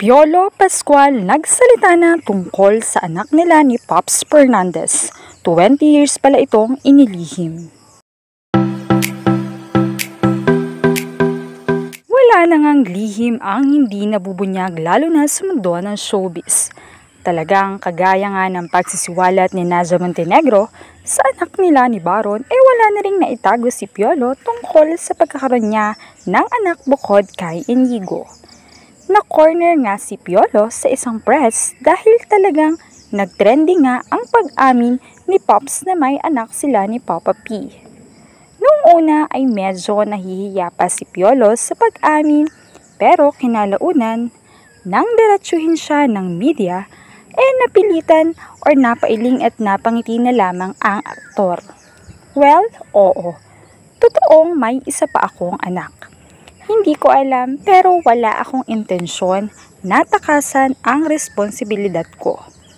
Piolo Pascual nagsalita na tungkol sa anak nila ni Pops Fernandez. 20 years pala itong inilihim. Wala na ngang lihim ang hindi nabubunyag lalo na sa mundo ng showbiz. Talagang kagaya nga ng pagsisiwalat ni Naza Montenegro sa anak nila ni Baron wala na ring naitago si Piolo tungkol sa pagkakaroon niya ng anak bukod kay Inigo. Na-corner nga si Piolo sa isang press dahil talagang nag-trending nga ang pag-amin ni Pops na may anak sila ni Papa P. Noong una ay medyo nahihiya pa si Piolo sa pag-amin pero kinalaunan nang diretsuhin siya ng media napilitan or napailing at napangiti na lamang ang aktor. Well, oo. Totoong may isa pa akong anak. Hindi ko alam pero wala akong intensyon na takasan ang responsibilidad ko.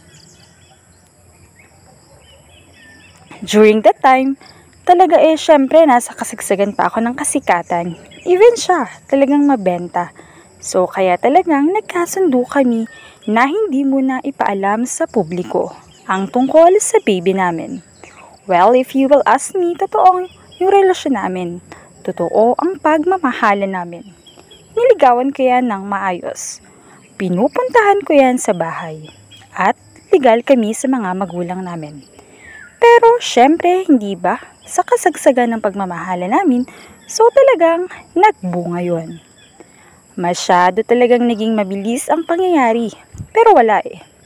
During that time, talaga syempre nasa kasagsagan pa ako ng kasikatan. Even siya, talagang mabenta. So kaya talagang nagkasundo kami na hindi muna ipaalam sa publiko ang tungkol sa baby namin. Well, if you will ask me, totoo yung relasyon namin. Totoo ang pagmamahalan namin. Niligawan ko yan ng maayos. Pinupuntahan ko yan sa bahay. At legal kami sa mga magulang namin. Pero syempre, hindi ba? Sa kasagsagan ng pagmamahalan namin, so talagang nagbunga yun. Masyado talagang naging mabilis ang pangyayari. Pero wala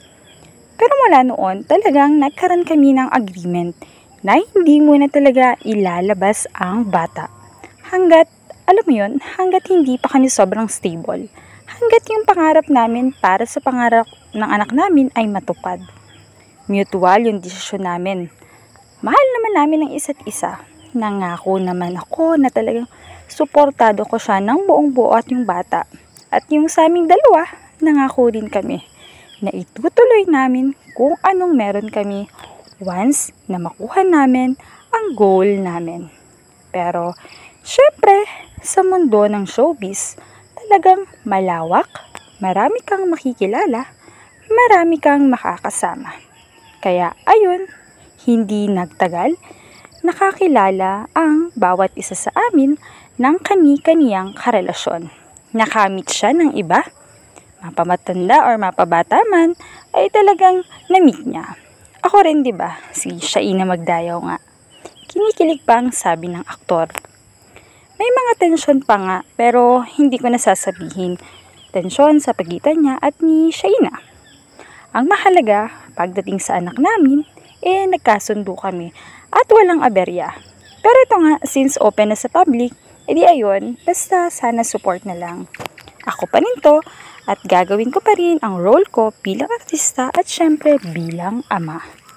Pero mula noon, talagang nagkaroon kami ng agreement na hindi muna talaga ilalabas ang bata. Hanggat, alam mo yun, hanggat hindi pa kami sobrang stable. Hanggat yung pangarap namin para sa pangarap ng anak namin ay matupad. Mutual yung desisyon namin. Mahal naman namin ang isa't isa. Nangako naman ako na talagang suportado ko siya ng buong buo at yung bata. At yung sa aming dalawa, nangako din kami na itutuloy namin kung anong meron kami once na makuha namin ang goal namin. Pero, syempre, sa mundo ng showbiz, talagang malawak, marami kang makikilala, marami kang makakasama. Kaya, ayun, hindi nagtagal, nakakilala ang bawat isa sa amin ng kani-kaniyang karelasyon. Nakamit siya ng iba, mapamatanda or mapabata man, ay talagang na-meet niya. Ako rin, di ba? Si Shaina Magdayaw nga. Kinikilig pa ang sabi ng aktor. May mga tensyon pa nga, pero hindi ko nasasabihin. Tensyon sa pagitan niya at ni Shaina. Ang mahalaga, pagdating sa anak namin, nagkasundo kami at walang aberya. Pero ito nga, since open na sa public, edi ayun, basta sana support na lang. Ako pa rin to at gagawin ko pa rin ang role ko bilang artista at syempre bilang ama.